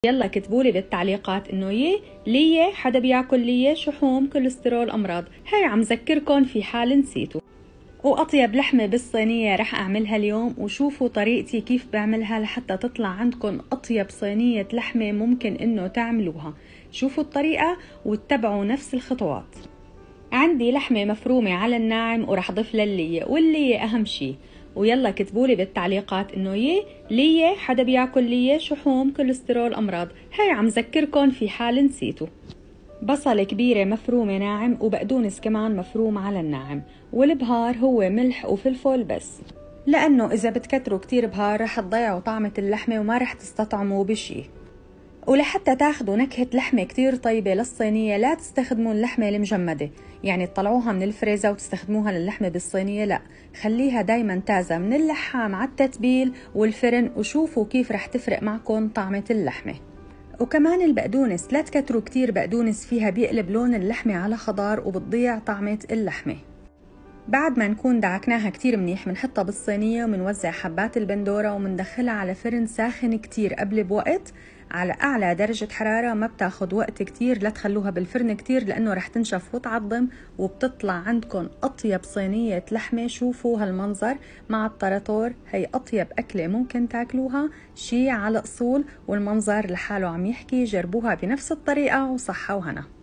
يلا كتبولي بالتعليقات انه ليه حدا بياكل ليه شحوم كوليسترول امراض. هاي عم ذكركن في حال نسيتوا. واطيب لحمة بالصينية رح اعملها اليوم، وشوفوا طريقتي كيف بعملها لحتى تطلع عندكن اطيب صينية لحمة ممكن انه تعملوها. شوفوا الطريقة واتبعوا نفس الخطوات. عندي لحمة مفرومة على الناعم ورح ضيف للية، واللية اهم شي. ويلا كتبولي بالتعليقات انه ليه حدا بياكل ليه شحوم كوليسترول امراض. هاي عم ذكركن في حال نسيتوا. بصلة كبيرة مفرومة ناعم، وبقدونس كمان مفروم على الناعم، والبهار هو ملح وفلفل بس، لانه اذا بتكتروا كتير بهار رح تضيعوا طعمة اللحمة وما رح تستطعموا بشي. ولحتى تاخدوا نكهة لحمة كتير طيبة للصينية لا تستخدموا اللحمة المجمدة، يعني تطلعوها من الفريزر وتستخدموها للحمة بالصينية، لا، خليها دايما تازة من اللحام على التتبيل والفرن، وشوفوا كيف رح تفرق معكم طعمة اللحمة. وكمان البقدونس لا تكتروا كتير بقدونس فيها، بيقلب لون اللحمة على خضار وبتضيع طعمة اللحمة. بعد ما نكون دعكناها كتير منيح منحطها بالصينية ومنوزع حبات البندورة ومندخلها على فرن ساخن كتير قبل بوقت على أعلى درجة حرارة. ما بتاخد وقت كتير، لا تخلوها بالفرن كتير لأنه رح تنشف وتعظم، وبتطلع عندكم أطيب صينية لحمة. شوفوا هالمنظر مع الطراطور، هي أطيب أكلة ممكن تاكلوها، شي على أصول، والمنظر لحاله عم يحكي. جربوها بنفس الطريقة وصحة وهنا.